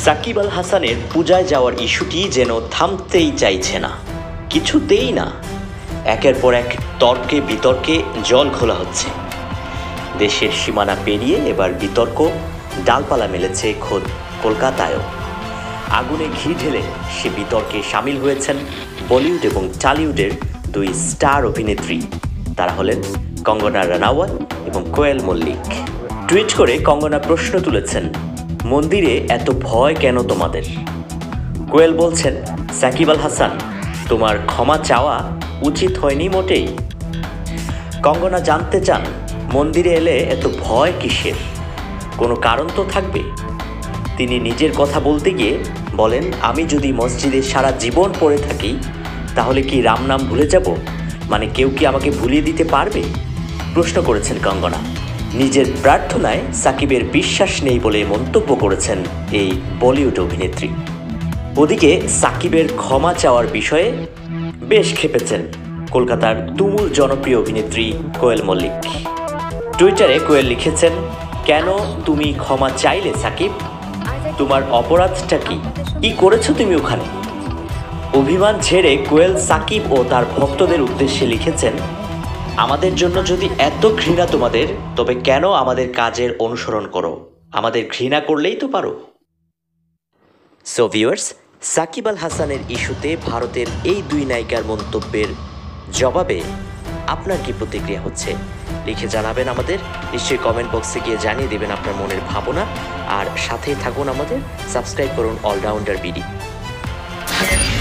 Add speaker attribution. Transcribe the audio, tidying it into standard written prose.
Speaker 1: সাকিব আল হাসানের পূজায় যাওয়ার ইস্যুটি যেন থামতেই চাইছে না, কিছুতেই না। একের পর এক তর্কে বিতর্কে জল খোলা হচ্ছে। দেশের সীমানা পেরিয়ে এবার বিতর্ক ডালপালা মেলেছে খোদ কলকাতায়ও। আগুনে ঘি ঢেলে সে বিতর্কে সামিল হয়েছেন বলিউড এবং টলিউডের দুই স্টার অভিনেত্রী। তারা হলেন কঙ্গনা রানাওয়াত এবং কোয়েল মল্লিক। টুইট করে কঙ্গনা প্রশ্ন তুলেছেন, মন্দিরে এত ভয় কেন তোমাদের? কোয়েল বলছেন, সাকিব আল হাসান, তোমার ক্ষমা চাওয়া উচিত হয়নি মোটেই। কঙ্গনা জানতে চান, মন্দিরে এলে এত ভয় কিসের? কোনো কারণ তো থাকবে। তিনি নিজের কথা বলতে গিয়ে বলেন, আমি যদি মসজিদে সারা জীবন পড়ে থাকি তাহলে কি রাম নাম ভুলে যাব? মানে কেউ কি আমাকে ভুলিয়ে দিতে পারবে? প্রশ্ন করেছেন কঙ্গনা। নিজের প্রার্থনায় সাকিবের বিশ্বাস নেই বলে মন্তব্য করেছেন এই বলিউড অভিনেত্রী। ওদিকে সাকিবের ক্ষমা চাওয়ার বিষয়ে বেশ ক্ষেপেছেন কলকাতার তুমুল জনপ্রিয় অভিনেত্রী কোয়েল মল্লিক। টুইটারে কোয়েল লিখেছেন, কেন তুমি ক্ষমা চাইলে সাকিব? তোমার অপরাধটা কি? কি করেছো তুমি ওখানে? অভিমান ছেড়ে কোয়েল সাকিব ও তার ভক্তদের উদ্দেশ্যে লিখেছেন, আমাদের জন্য যদি এত ঘৃণা তোমাদের, তবে কেন আমাদের কাজের অনুসরণ করো? আমাদের ঘৃণা করলেই তো পারো। সো ভিউয়ার্স, সাকিব আল হাসানের ইস্যুতে ভারতের এই দুই নায়িকার মন্তব্যের জবাবে আপনার কি প্রতিক্রিয়া হচ্ছে লিখে জানাবেন আমাদের। নিশ্চয়ই কমেন্ট বক্সে গিয়ে জানিয়ে দেবেন আপনার মনের ভাবনা। আর সাথেই থাকুন আমাদের, সাবস্ক্রাইব করুন অলরাউন্ডার বিডি।